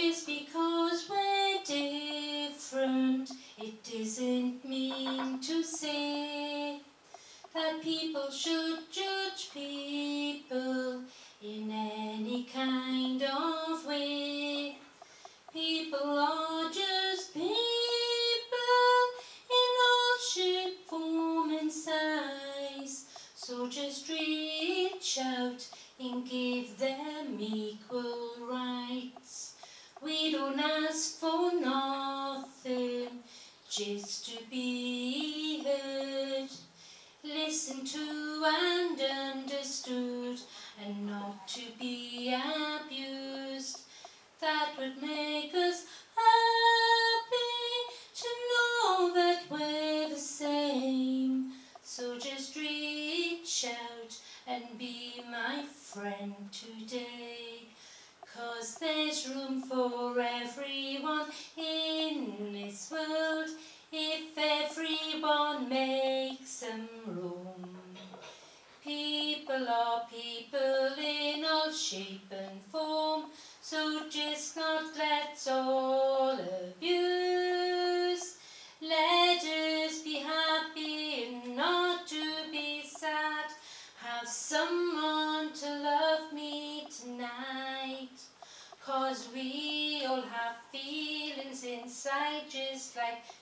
Just because we're different, it doesn't mean to say that people should judge people in any kind of way. People are just people in all shape, form and size. So just reach out and give them equal rights. We don't ask for nothing, just to be heard. Listen to and understood, and not to be abused. That would make us happy to know that we're the same. So just reach out and be my friend today. 'Cause there's room for everyone in this world, if everyone makes some room. People are people in all shape and form, so just not let's all abuse. Let us be happy and not to be sad. Have someone to love me tonight. 'Cause we all have feelings inside, just like